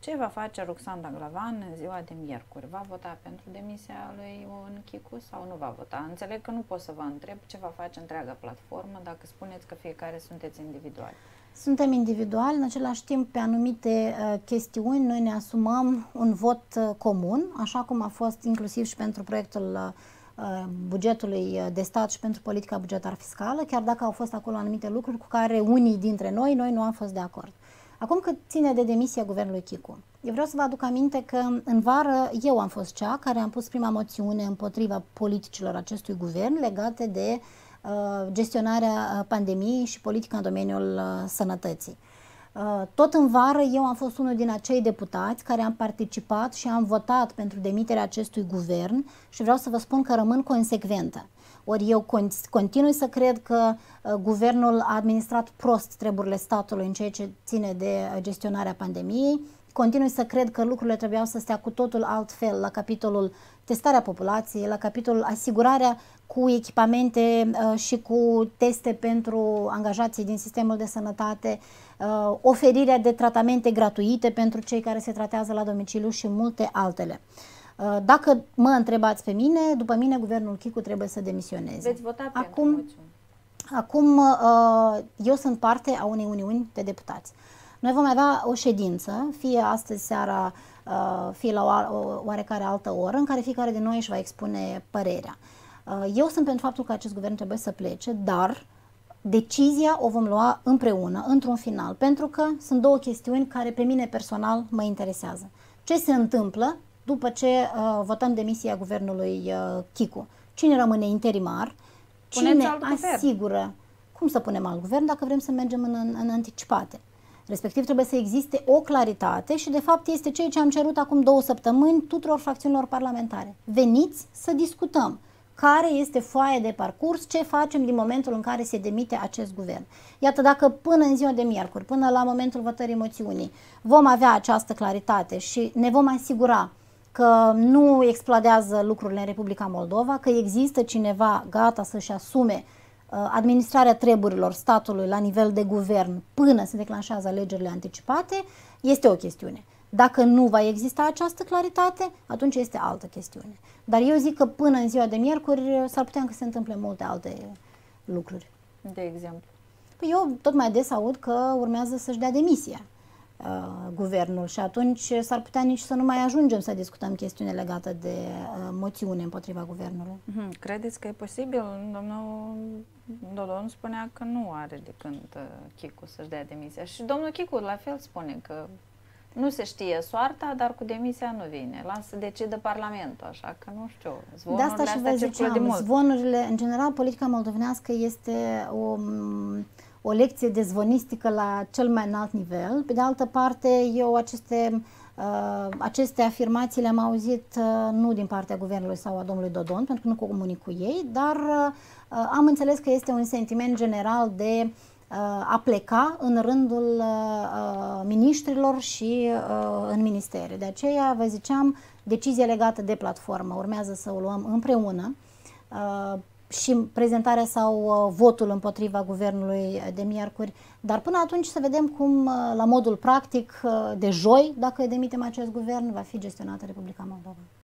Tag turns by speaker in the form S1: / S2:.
S1: Ce va face Roxanda Glavan în ziua de miercuri? Va vota pentru demisia lui Ion Chicu sau nu va vota? Înțeleg că nu pot să vă întreb ce va face întreaga platformă dacă spuneți că fiecare sunteți individuali.
S2: Suntem individuali, în același timp pe anumite chestiuni noi ne asumăm un vot comun, așa cum a fost inclusiv și pentru proiectul bugetului de stat și pentru politica bugetar fiscală, chiar dacă au fost acolo anumite lucruri cu care unii dintre noi nu am fost de acord. Acum cât ține de demisia guvernului Chicu, eu vreau să vă aduc aminte că în vară eu am fost cea care am pus prima moțiune împotriva politicilor acestui guvern legate de gestionarea pandemiei și politica în domeniul sănătății. Tot în vară eu am fost unul din acei deputați care am participat și am votat pentru demiterea acestui guvern și vreau să vă spun că rămân consecventă. Ori eu continui să cred că guvernul a administrat prost treburile statului în ceea ce ține de gestionarea pandemiei. Continui să cred că lucrurile trebuiau să stea cu totul altfel la capitolul testarea populației, la capitolul asigurarea cu echipamente și cu teste pentru angajații din sistemul de sănătate, oferirea de tratamente gratuite pentru cei care se tratează la domiciliu și multe altele. Dacă mă întrebați pe mine, după mine guvernul Chicu trebuie să demisioneze.
S1: Veți vota pentru moțiune.
S2: Acum eu sunt parte a unei uniuni de deputați. Noi vom avea o ședință, fie astăzi seara, fie la o oarecare altă oră, în care fiecare din noi își va expune părerea. Eu sunt pentru faptul că acest guvern trebuie să plece, dar decizia o vom lua împreună, într-un final, pentru că sunt două chestiuni care pe mine personal mă interesează. Ce se întâmplă după ce votăm demisia guvernului Chicu? Cine rămâne interimar? Cine asigură? Cum să punem alt guvern dacă vrem să mergem în anticipate? Respectiv trebuie să existe o claritate și de fapt este ceea ce am cerut acum 2 săptămâni tuturor fracțiunilor parlamentare. Veniți să discutăm care este foaia de parcurs, ce facem din momentul în care se demite acest guvern. Iată, dacă până în ziua de miercuri, până la momentul votării moțiunii, vom avea această claritate și ne vom asigura că nu explodează lucrurile în Republica Moldova, că există cineva gata să-și asume administrarea treburilor statului la nivel de guvern până se declanșează alegerile anticipate, este o chestiune. Dacă nu va exista această claritate, atunci este altă chestiune. Dar eu zic că până în ziua de miercuri s-ar putea să se întâmple multe alte lucruri.
S1: De exemplu?
S2: Păi eu tot mai des aud că urmează să-și dea demisia guvernul și atunci s-ar putea nici să nu mai ajungem să discutăm chestiune legată de moțiune împotriva guvernului.
S1: Credeți că e posibil? Domnul Dodon spunea că nu are de când Chicu să-și dea demisia și domnul Chicu la fel spune că nu se știe soarta, dar cu demisia nu vine. Lasă să decidă Parlamentul, așa că nu știu.
S2: Zvonurile de asta și vă ziceam, zvonurile, în general, politica moldovenească este o lecție de zvonistică la cel mai înalt nivel. Pe de altă parte, eu aceste afirmații le-am auzit nu din partea guvernului sau a domnului Dodon, pentru că nu comunic cu ei, dar am înțeles că este un sentiment general de a pleca în rândul miniștrilor și în ministere. De aceea, vă ziceam, decizia legată de platformă urmează să o luăm împreună și prezentarea sau votul împotriva guvernului de miercuri, dar până atunci să vedem cum, la modul practic, de joi, dacă demitem acest guvern, va fi gestionată Republica Moldova.